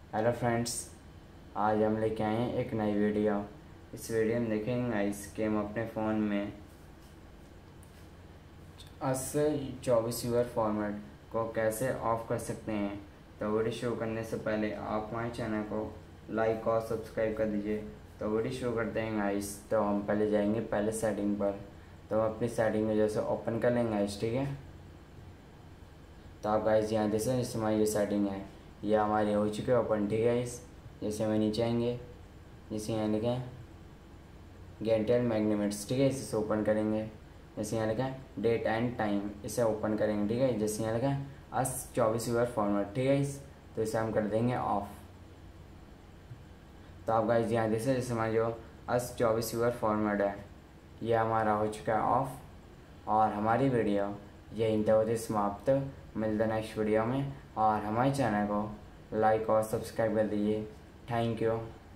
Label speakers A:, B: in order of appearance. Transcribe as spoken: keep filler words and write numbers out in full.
A: Hello friends, आज हम लेके आए हैं एक नई वीडियो। इस वीडियो में देखेंगे गाइस कि हम अपने फ़ोन में अस्सी चौबीस यूआर फॉर्मेट को कैसे ऑफ कर सकते हैं। तो वीडियो शुरू करने से पहले आप हमारे चैनल को लाइक और सब्सक्राइब कर दीजिए। तो वीडियो शुरू करते हैं गाइस। तो हम पहले जाएंगे पहले सेटिंग पर। तो हम अपनी सेटिंग में जैसे ओपन कर लेंगे गाइस, ठीक है। तो आप गाइस यहाँ जैसे जैसे हमारी ये सेटिंग है, ये हमारी हो चुकी है ओपन, ठीक है। इस जैसे हमें नीचे आएंगे, जैसे यहाँ लिखें गेंटेल मैग्नेट्स, ठीक है, इसे ओपन करेंगे। जैसे यहाँ लिखा है डेट एंड टाइम, इसे ओपन करेंगे, ठीक है। जैसे यहाँ लिखा है अस चौबीस यूआर फॉर्मेट, ठीक है। इस तो इसे हम कर देंगे ऑफ। तो आप गाइस यहाँ जैसे जैसे हमारा जो अस चौबीस यूआर फॉर्मेट है, ये हमारा हो चुका है ऑफ। और हमारी वीडियो यहीं तक होती समाप्त। मिलते नेक्स्ट वीडियो में, और हमारे चैनल को लाइक और सब्सक्राइब कर दीजिए। Thank you.